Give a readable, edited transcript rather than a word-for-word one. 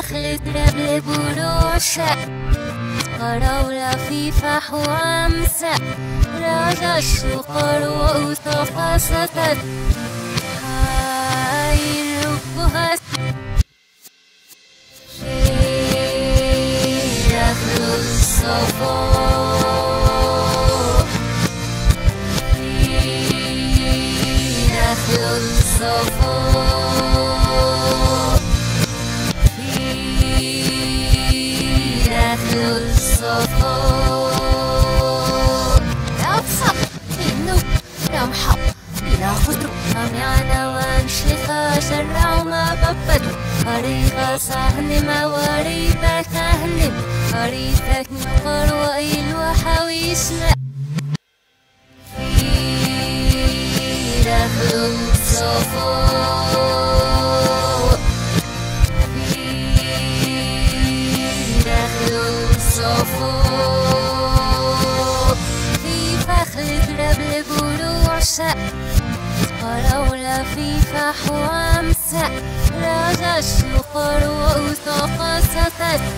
فخر درب بروشة قراولة في فحو عمسة راجع الشقر وأوتفاستت هاي ربها شيخ الصفوف شيخ الصفوف شيخ الصفوف أبصر إنه رمحة بلا خضر أمعنا وانشخا شرع ما ببدو طريقة سهل مواريثك أهلم طريقك نقر وإل وحويشنا في دخل الصفوف في دخل الصفوف في فخر درب بروع شأ قراولة في فحو عمسة راجع الشقر وأوثق ستت